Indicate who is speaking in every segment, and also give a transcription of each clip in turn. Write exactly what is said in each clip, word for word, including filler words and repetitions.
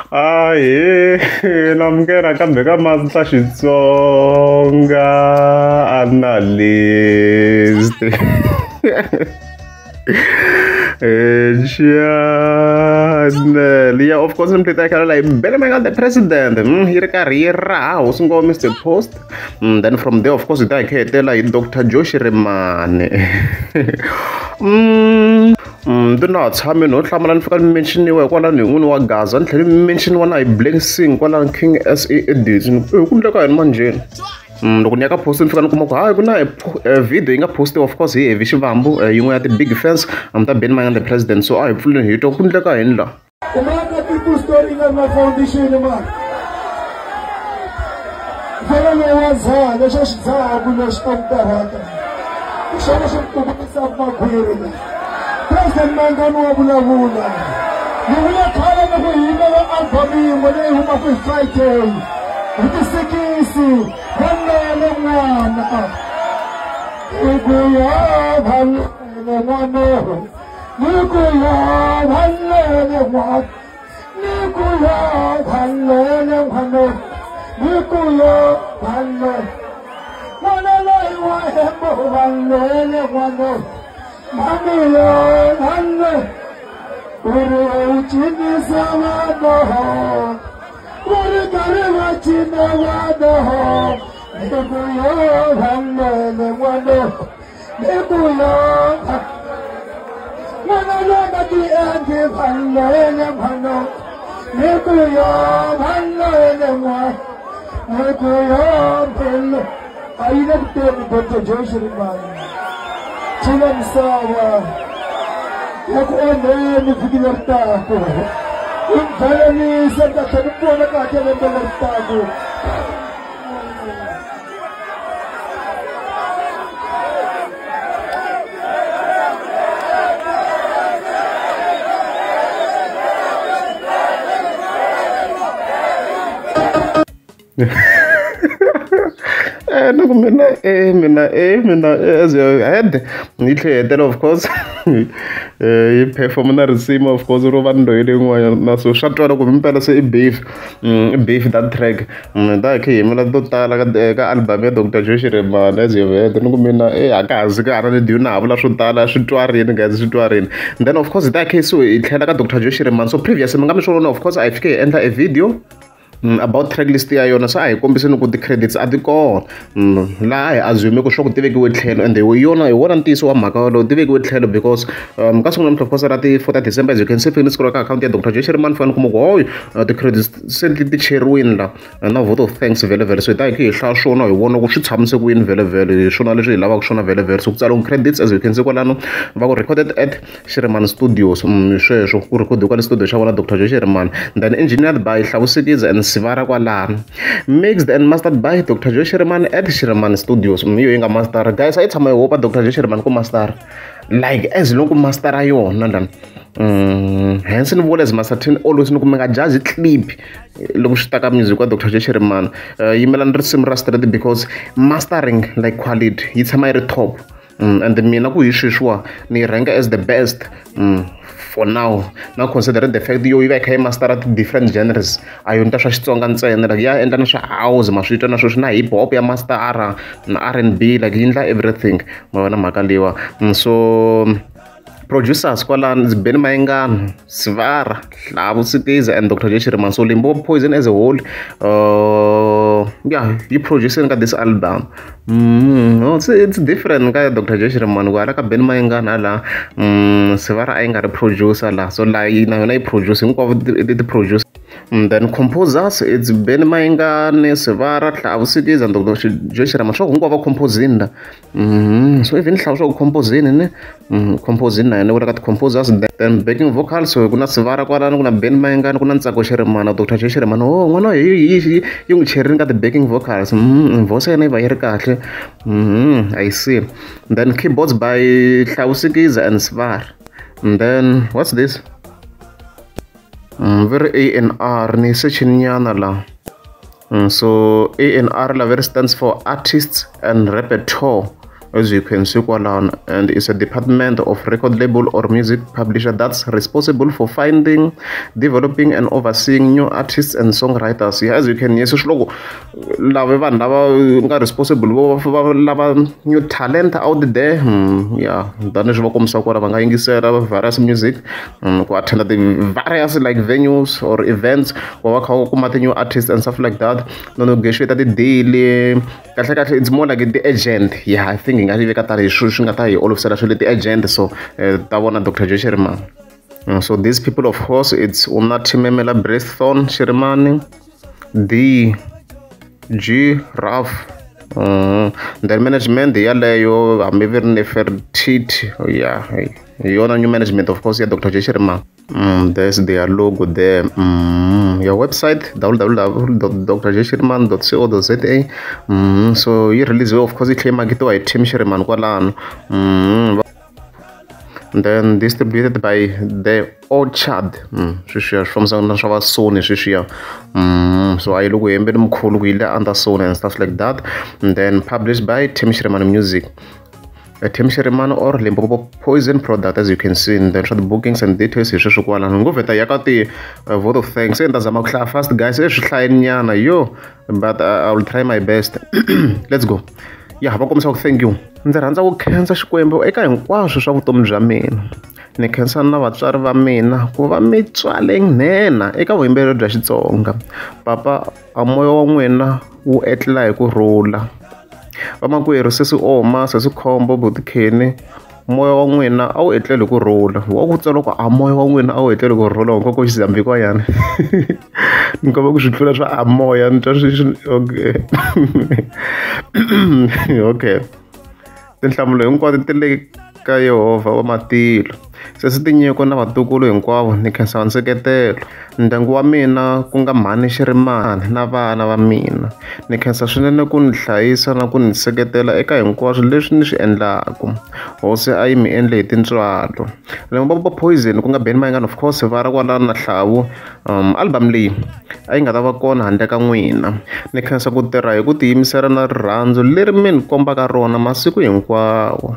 Speaker 1: Ahee, namukela kambe ka Master Xitsonga analyst. Channel. Yeah, of course, I'm like Benjamin the president. Mm, here career was go Mister Post. Mm, then from there, of course, I tell like Doctor Joshi Remane. Mm. Mm, do not tell me no Tamalan for mention you were one wa Gaza and mention one I blink sing one King S A edition. Couldn't look at Manjin. Ndokunyaka post mfana kuma kwa kuna video inga post of course he vishivambu yungu ya the big fans amta Benjamin the president so I full hit okundla ka enla
Speaker 2: umaka people story inga na foundation ma fela no waza lesho shidza kuno shikomtarata shona shikubisa makhwiri president mangano wa bulavula yule khala na kuyimela album yimwe huma ku Friday ukisikisi vanele mwana nikuya vanele mwana nikuya vanele mwana nikuya vanele mwana nikuya vanele mwana laiwa hembo vanele mwana mamilo vanele uru uchinisa mwana Uri karima china wado nikuyo vanele wado nikuyo mwana loga di andi vanele wado nikuyo vanele wado nikuyo vanele aina kutemi Doctor Joshi Remane china msawa yakuone nifikilertako Invalani senda tenipona kaje mbele tagu
Speaker 1: Eh, no, mina, eh, mina, eh, mina, as your head, head, of course. Eh, perform na risima, of course, Rovando, na so shatwa ko mpela se beef, beef that track. Da ke mina tota la ka album ya Doctor Joshi Remane, as your head, no mina, eh, akazi ka ara di na avula swo tala switwarini guys switwarini. Then of course that case so it tlhela ka Doctor Joshi Remane. So previously ngami sure of course I fike enter a video Mm, about track list ya yona sa hi kombiseni ku ti credits a ti kona la hi assume ku swa ku tivekiwe tlhelo and yona hi wona ntiyiso wa mhaka lo tivekiwe tlhelo because um ka sungula of course ra ti fourth December as you can see finish scroll ka account ya Doctor Joshi Remane fana kuma ku hoy ti credits se ti cheriwini la na vote of thanks vele vele so ta hi hi hla swona hi vona ku swi tshamise ku yini vele vele swona leswi hi lavaka swona vele vele so ku tsala credits as you can see kwalano va ku recorded at Shiremane Studios sweswo ku record kwa studio xa vona Doctor Joshi Remane then engineered by Hlawusikizi and Sivara kwalano mixed and mastered by Doctor Joshi Remane at Shiremane Studios miyo inga master guys I tshama hopa Doctor Joshi Remane ku master like as long ku master ayona dan mm hence ni vona as master ten always ni ku menga jazz clip loko shitaka music wa Doctor Joshi Remane yimela ni risimu ra straight because mastering like quality yi tshama yi ri top mm, and mina ku hi sweswiwa ni rank as the best mm, for now now considering the fact yo iva kha master at different genres ayonta swa Xitsonga ntsena like ya endla na swa house maswito na swo na hip hop ya master ara na R and B like yindla everything mavona mhaka liwa mm, so producers kwalani Ben Mayengana, Sivara, Hlawusikizi and Doctor Joshi Remane. So Limpopo Poison as a whole, uh, yeah, you producing this album. Mm, no, it's, it's different guy Doctor Joshi Remane. Wala ka Ben Mayengana la, um, Sivara ainga the producer la. So like na na producing ko the, the producer. Mm, then composers it's Ben Mayengana, Sivara, Hlawusikizi and Doctor Joshi Remane. So ko composing la. Mm, so even Hlawusikizi composing ne, mm, composing and we got composers then backing vocals so kuna Sivara kwalano kuna Ben Mayengana kuna Ntsako Shiremane Doctor Joshi Remane oh ngwana yi yung cheering ka the backing vocals mm voice yana ba yi kahle mm I see then keyboards by Hlawusikizi and Sivara and then what's this mm, very A and R ni sechinyana la mm, so A and R la very stands for artists and repertoire as you can see kwalana, and it's a department of record label or music publisher that's responsible for finding, developing and overseeing new artists and songwriters. Yeah, as you can yes shlogo lava vanhu lava nga responsible vo lava new talent out there. hmm, yeah tani swi va kombisa ku ri va nga yingisela various music um, ku attend the various like venues or events ku va kha kuma ti new artists and stuff like that, no negotiate the deal kahle kahle. It's more like the agent. Yeah, I think nga veka tani swi swi nga ta hi olovisa swi le ti agent. So ta vona Doctor Joe Shirimani. Uh, so these people, of course, it's Unathimemela Breaththorn Shirimani, D G Raf, uh, their management yaleyo ameveri Nefertiti. Oh yeah, you new management, of course. Yeah, Doctor Joe Shirimani. Mm, there's their logo there. Mm, your website w w w dot d r j shirimani dot co dot z a. Mm, so you release, of course, you claim agito I Team Shirimani kwalano. Mm, then distributed by the Orchard. Mm, from Sony. Mm, so I look under Sony and stuff like that. And then published by Team Shirimani Music. A Team Shirimani or Limpopo Poison product, as you can see in the bookings and details. You should go and go for a vote of thanks. And that's a fast guys. Yo, but uh, I will try my best. Let's go. Yeah, thank you. Ndzi rhandza ku khensa Xikwembu eka hinkwaswo swa vutomi bya mina. Ni khensa na vatswari va mina ku va mi tswale nhenha eka vuyimbeleri bya Xitsonga. Papa, a moya wa n'wina wu etlela hi kurhula. Vamakwerhu sesi oma sesi khombo Butikheni, moya wa n'wina a wu etleli hi kurhula. Wa ku tsala ku a moya wa n'wina a wu etleli hi kurhula wa nkoko Xizambiko yana. Ni kova ku swi tlula swa a moya ni twa swi okay. Okay. Tinhlamulo hinkwato ti le ka Yehovha wa matilo. Sesi tinyiko na vatukulu hinkwavo ni khensa nseketelo. Ndyangu wa mina ku nga mhani Shirimani na vana va mina. Ni khensa swinene ku ni hlayisa na ku ni seketela eka hinkwaswo leswi ni swi endlaku. Hosi a yi mi endle hi tintswalo. Limpopo Poison ku nga Benny Mayengani, of course, va ra kwala na Hlavu. Um, album leyi a yi nga ta va kona handle ka n'wina. Ni khensa ku tirha hi ku tiyimisela na rirhandzu leri mi ni kombaka rona masiku hinkwawo.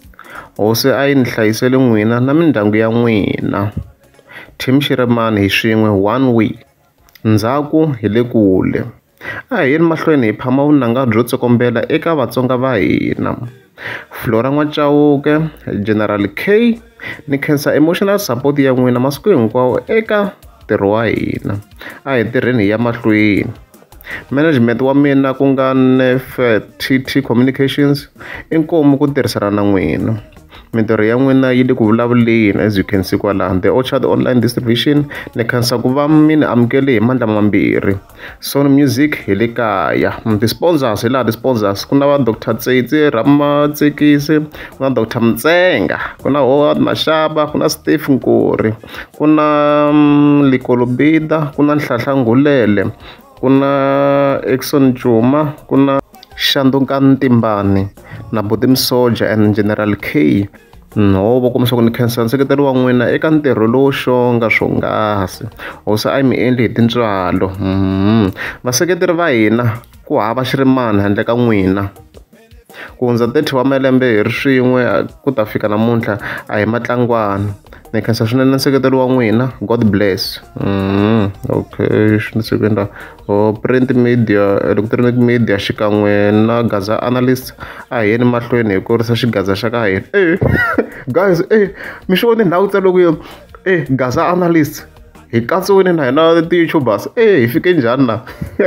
Speaker 1: Hosi a yi ni hlayisele n'wina na mindyangu ya n'wina. Team Shirimani hi swin'we, one way. Ndzhaku hi le kule. A hi yeni mahlweni hi phama vunanga byo tsokombela eka Vatsonga va hina. Flora N'wachauke, General K, ni khensa emotional support ya n'wina masiku hinkwawo eka ntirho wa hina. A hi tirheni hi ya mahlweni. Management wa mina ku nga Nefertiti Communications, inkomu ku tirhisana na n'wina. Mintirho ya n'wina yi le ku vulavuleni, as you can see kwalaha. The Orchard Online Distribution, ni khensa ku va mi ni amukele hi mandla mambirhi. Sony Music hi le kaya. Ti-sponsors hi laha ti-sponsors ku na va Doctor Tseitse Ramatsekisi, ku na Doctor Mtsenga, ku na Howard Mashaba, ku na Steve Nkori, ku na um, Likolo Bida, ku na Nhlahla Ngulele, ku na Exxon Juma, ku na Shanduka Ntimbani, na Buti Msoja and General K. No, va kombisa ku ni khensa nseketelo wa n'wina eka ntirho lowu xonga swonghasi. Hosi a yi mi endli hi tintswalo. Mm. Vaseketeri va hina ku hava Shirimani handle ka n'wina. Ku hundza thirty wa malembe hi ri swin'we ku ta fika namuntlha a hi matlangwana. Ni khensa swinene nseketelo wa n'wina. God bless. Mm. Okay, swi ndzi endla o print media, electronic media xikan'we na Gaza Analyst. A hi yeni mahlweni hi kurisa xigaza xa ka hina. Eh guys, eh mi swi vone ndhawu tsalo ku eh Gaza Analyst hi katsiwile na hina ti-YouTubers. Eh hi fike njhani na?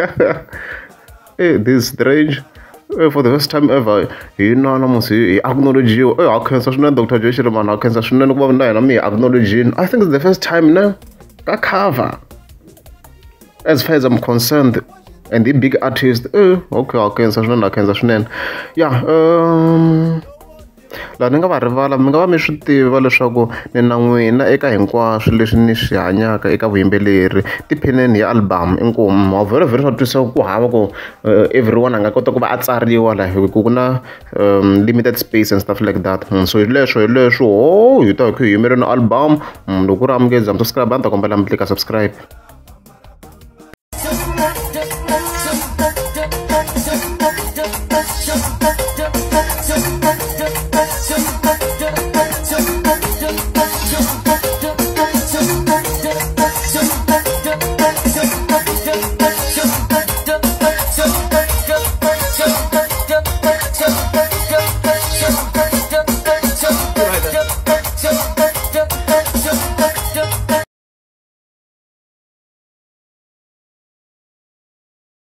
Speaker 1: Eh this is strange. Uh, for the first time ever, hi na namusi hi acknowledge you. Eh, ha khensa swinene Doctor Joe Shirimani, ha khensa swinene ku va na hina mi acknowledge. I think it's the first time now ka cover, as far as I'm concerned, and the big artist. Eh, okay, ha khensa swinene, ha khensa swinene. Yeah, um laha ni nga va rivala mi nga va mi swi tiva leswaku ni na n'wina eka hinkwaswo leswi ni swi hanyaka eka vuyimbeleri. Tiphineni hi album inkomu wa vhele vhele swa twisa ku hava ku everyone a nga kota ku va a tsariwa la hi ku na um, limited space and stuff like that. Mm, so hi leswo hi leswo ho hi ta hi yimele na album. Mm, loko ri amukeza mi subscribe a ni ta kombela mi klika subscribe.
Speaker 3: Just, just, just, just, just, just, just, jump, jump, jump, jump, jump, jump.